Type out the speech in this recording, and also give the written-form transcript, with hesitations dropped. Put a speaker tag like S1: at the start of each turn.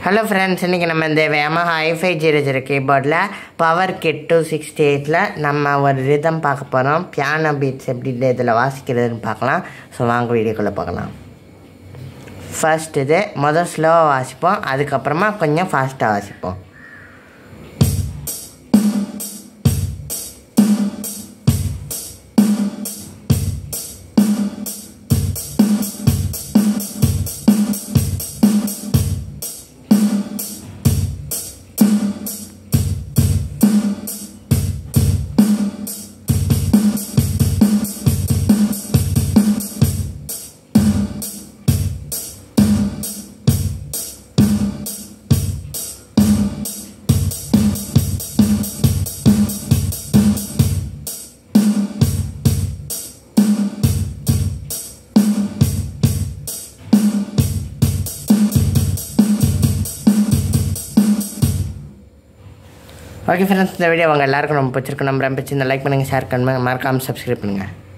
S1: Hello friends, இன்னைக்கு நம்ம இந்த Yamaha i500 keyboardல பவர் கிட் 268ல நம்ம ஒரு ரிதம் பார்க்க போறோம். பியானோ பீட்ஸ் எப்படி இதல வாசிக்கிறதுன்னு பார்க்கலாம். சோ வாங்க வீடியோக்குள்ள பார்க்கலாம். ஃபர்ஸ்ட் இது முதல்ல ஸ்லோவா வாசிப்போம், அதுக்கு அப்புறமா கொஞ்சம் ஃபாஸ்டா வாசிப்போம். Okay friends, இந்த வீடியோ உங்க எல்லாருக்கும் ரொம்ப பிடிச்சிருக்கு. நம்புறேன். பிடிச்சிருந்தா லைக் பண்ணுங்க, ஷேர் பண்ணுங்க, மறக்காம சப்ஸ்கிரைப் பண்ணுங்க.